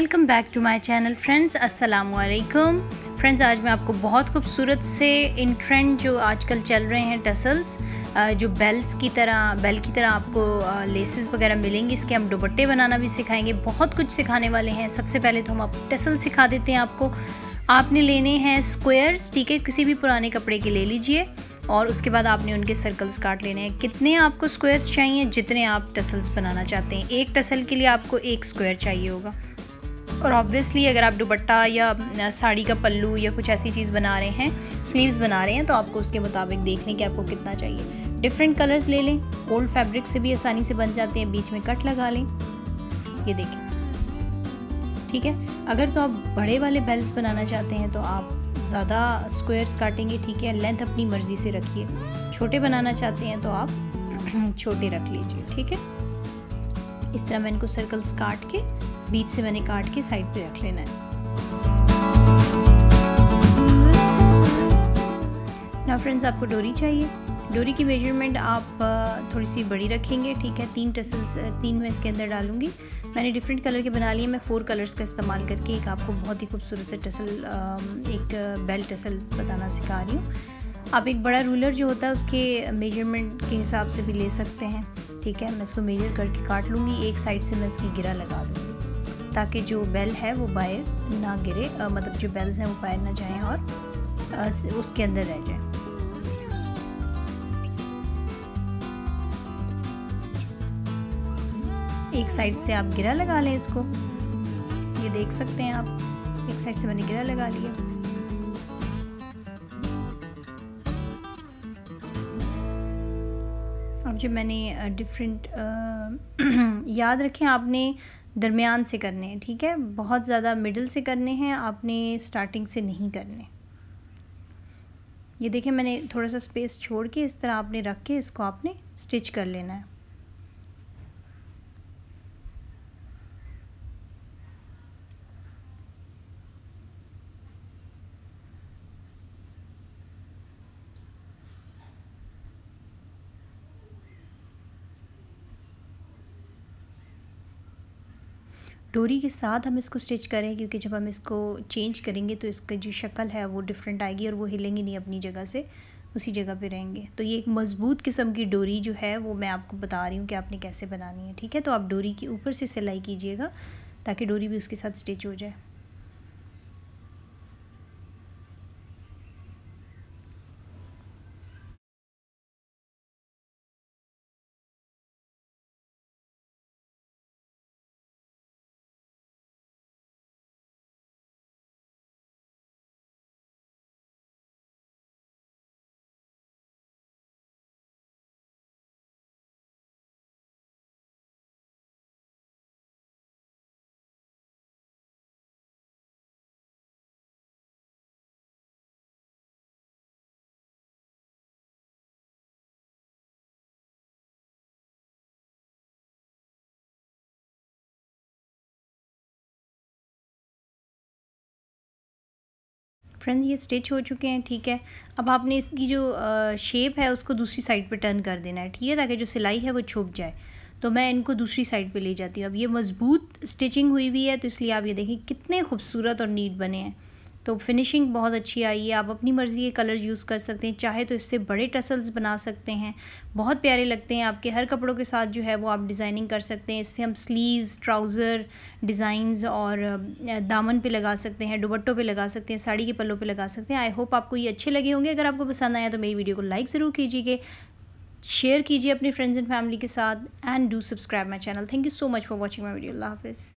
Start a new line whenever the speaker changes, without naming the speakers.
Welcome back to my channel friends. अस्सलाम वालेकुम friends. आज मैं आपको बहुत खूबसूरत से इन ट्रेंड जो आजकल चल रहे हैं टसल्स, जो बेल की तरह आपको लेसेस वगैरह मिलेंगी। इसके हम दुपट्टे बनाना भी सिखाएंगे, बहुत कुछ सिखाने वाले हैं। सबसे पहले तो हम आप टसल सिखा देते हैं आपको। आपने लेने हैं स्क्वायर्स, ठीक है, किसी भी पुराने कपड़े के ले लीजिए और उसके बाद आपने उनके सर्कल्स काट लेने हैं। कितने आपको स्क्वायर्स चाहिए, जितने आप टसल्स बनाना चाहते हैं। एक टसल के लिए आपको एक स्क्वायर चाहिए होगा। और ऑब्वियसली अगर आप दुपट्टा या साड़ी का पल्लू या कुछ ऐसी चीज़ बना रहे हैं, स्लीव्स बना रहे हैं, तो आपको उसके मुताबिक देख लें कि आपको कितना चाहिए। डिफरेंट कलर्स ले लें, ओल्ड फैब्रिक से भी आसानी से बन जाते हैं। बीच में कट लगा लें, ये देखें, ठीक है। अगर तो आप बड़े वाले बेल्स बनाना चाहते हैं तो आप ज़्यादा स्क्वायर्स काटेंगे, ठीक है। लेंथ अपनी मर्ज़ी से रखिए। छोटे बनाना चाहते हैं तो आप छोटे रख लीजिए, ठीक है। इस तरह मैंने इनको सर्कल्स काट के बीच से मैंने काट के साइड पे रख लेना है। ना फ्रेंड्स, आपको डोरी चाहिए। डोरी की मेजरमेंट आप थोड़ी सी बड़ी रखेंगे, ठीक है। 3 टसल्स, 3 मैं इसके अंदर डालूंगी। मैंने डिफरेंट कलर के बना लिए। मैं 4 कलर्स का इस्तेमाल करके एक आपको बहुत ही खूबसूरत से टसल, एक बेल टसल बताना सिखा रही हूँ। आप एक बड़ा रूलर जो होता है उसके मेजरमेंट के हिसाब से भी ले सकते हैं, ठीक है। मैं इसको मेजर करके काट लूँगी। एक साइड से मैं इसकी गिरा लगा दूँगी ताकि जो बेल है वो बाहर ना गिरे, मतलब जो बेल्स हैं वो बाहर ना जाएं और उसके अंदर रह जाएं। एक साइड से आप गिरा लगा लें इसको, ये देख सकते हैं आप। एक साइड से मैंने गिरा लगा लिया। अब जो मैंने डिफरेंट याद रखें, आपने दरमियान से करने हैं, ठीक है। बहुत ज़्यादा मिडिल से करने हैं, आपने स्टार्टिंग से नहीं करने। ये देखें, मैंने थोड़ा सा स्पेस छोड़ के इस तरह आपने रख के इसको आपने स्टिच कर लेना है। डोरी के साथ हम इसको स्टिच करें, क्योंकि जब हम इसको चेंज करेंगे तो इसका जो शक्ल है वो डिफरेंट आएगी और वो हिलेंगी नहीं अपनी जगह से, उसी जगह पे रहेंगे। तो ये एक मज़बूत किस्म की डोरी जो है वो मैं आपको बता रही हूँ कि आपने कैसे बनानी है, ठीक है। तो आप डोरी के ऊपर से सिलाई कीजिएगा ताकि डोरी भी उसके साथ स्टिच हो जाए। फ्रेंड्स, ये स्टिच हो चुके हैं, ठीक है। अब आपने इसकी जो शेप है उसको दूसरी साइड पे टर्न कर देना है, ठीक है, ताकि जो सिलाई है वो छुप जाए। तो मैं इनको दूसरी साइड पे ले जाती हूँ। अब ये मज़बूत स्टिचिंग हुई हुई है, तो इसलिए आप ये देखें कितने खूबसूरत और नीट बने हैं। तो फिनिशिंग बहुत अच्छी आई है। आप अपनी मर्ज़ी के कलर यूज़ कर सकते हैं, चाहे तो इससे बड़े टसल्स बना सकते हैं, बहुत प्यारे लगते हैं। आपके हर कपड़ों के साथ जो है वो आप डिज़ाइनिंग कर सकते हैं। इससे हम स्लीव्स, ट्राउज़र डिज़ाइंस और दामन पे लगा सकते हैं, दुपट्टों पे लगा सकते हैं, साड़ी के पल्लों पे लगा सकते हैं। आई होप आपको ये अच्छे लगे होंगे। अगर आपको पसंद आया तो मेरी वीडियो को लाइक ज़रूर कीजिए, शेयर कीजिए अपने फ्रेंड्स एंड फैमिली के साथ, and do subscribe my channel. Thank you so much for watching my video. Allah हाफ़िज़।